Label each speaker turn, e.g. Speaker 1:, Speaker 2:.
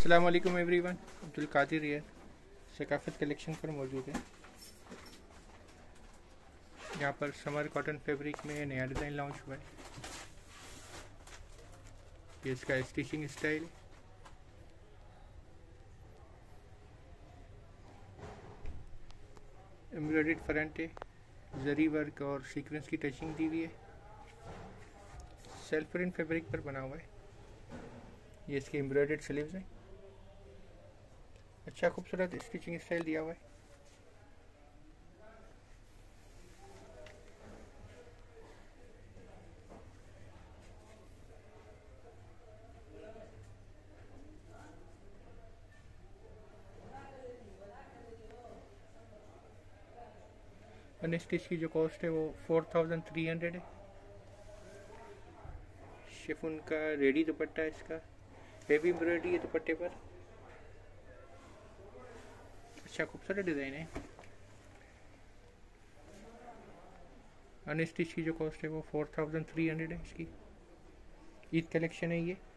Speaker 1: अस्सलाम वालेकुम एवरीवन। अब्दुल कादिर ये सकाफत कलेक्शन पर मौजूद है। यहाँ पर समर कॉटन फैब्रिक में नया डिज़ाइन लॉन्च हुआ है। ये इसका स्टिचिंग स्टाइल, एम्ब्रॉयडर्ड फ्रंट है, जरी वर्क और सीक्वेंस की टचिंग दी हुई है। सेल्फ प्रिंट फैब्रिक पर बना हुआ है। ये इसके एम्ब्रॉयडर्ड स्लीव्स हैं। अच्छा खूबसूरत स्टिचिंग स्टाइल दिया हुआ है। अनस्टिच की जो कॉस्ट है वो 4300 है। शिफॉन का रेडी दुपट्टा है इसका। हेवी एम्ब्रॉयडरी है दुपट्टे पर। अच्छा खूबसूरत डिज़ाइन है। अनस्टिच की जो कॉस्ट है वो 4300 है इसकी। ईद कलेक्शन है ये।